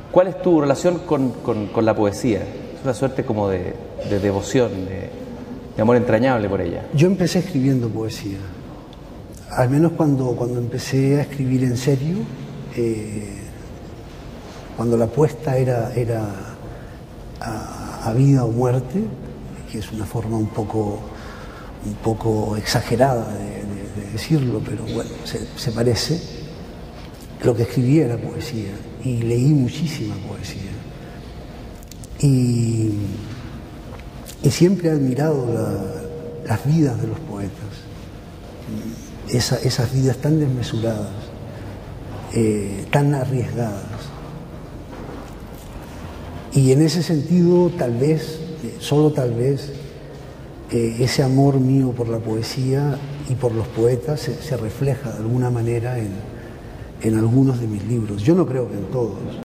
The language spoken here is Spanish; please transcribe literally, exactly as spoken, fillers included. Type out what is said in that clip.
¿Cuál es tu relación con, con, con la poesía? Es una suerte como de, de devoción, de, de amor entrañable por ella. Yo empecé escribiendo poesía. Al menos cuando, cuando empecé a escribir en serio, eh, cuando la apuesta era, era a, a vida o muerte, que es una forma un poco, un poco exagerada de, de, de decirlo, pero bueno, se, se parece. Lo que escribía era poesía y leí muchísima poesía. Y, y siempre he admirado la, las vidas de los poetas. Esa, esas vidas tan desmesuradas, eh, tan arriesgadas. Y en ese sentido, tal vez, eh, solo tal vez, eh, ese amor mío por la poesía y por los poetas se, se refleja de alguna manera en, en algunos de mis libros. Yo no creo que en todos.